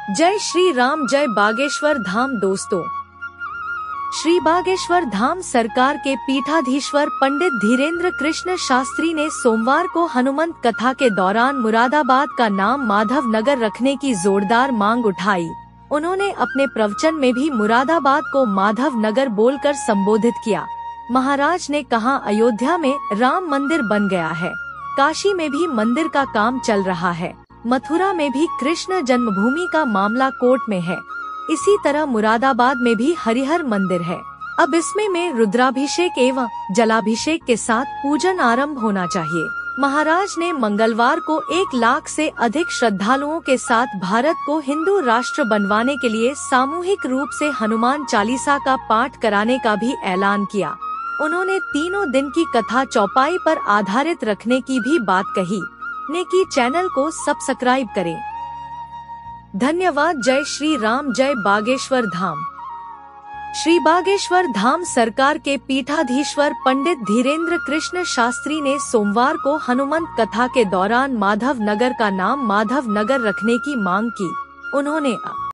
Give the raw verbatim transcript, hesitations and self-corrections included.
जय श्री राम, जय बागेश्वर धाम। दोस्तों, श्री बागेश्वर धाम सरकार के पीठाधीश्वर पंडित धीरेन्द्र कृष्ण शास्त्री ने सोमवार को हनुमंत कथा के दौरान मुरादाबाद का नाम माधव नगर रखने की जोरदार मांग उठाई। उन्होंने अपने प्रवचन में भी मुरादाबाद को माधव नगर बोलकर संबोधित किया। महाराज ने कहा, अयोध्या में राम मंदिर बन गया है, काशी में भी मंदिर का काम चल रहा है, मथुरा में भी कृष्ण जन्मभूमि का मामला कोर्ट में है, इसी तरह मुरादाबाद में भी हरिहर मंदिर है। अब इसमें में रुद्राभिषेक एवं जलाभिषेक के साथ पूजन आरंभ होना चाहिए। महाराज ने मंगलवार को एक लाख से अधिक श्रद्धालुओं के साथ भारत को हिंदू राष्ट्र बनवाने के लिए सामूहिक रूप से हनुमान चालीसा का पाठ कराने का भी ऐलान किया। उन्होंने तीनों दिन की कथा चौपाई पर आधारित रखने की भी बात कही। ने की चैनल को सब्सक्राइब करें। धन्यवाद। जय श्री राम, जय बागेश्वर धाम। श्री बागेश्वर धाम सरकार के पीठाधीश्वर पंडित धीरेन्द्र कृष्ण शास्त्री ने सोमवार को हनुमंत कथा के दौरान माधव नगर का नाम माधव नगर रखने की मांग की। उन्होंने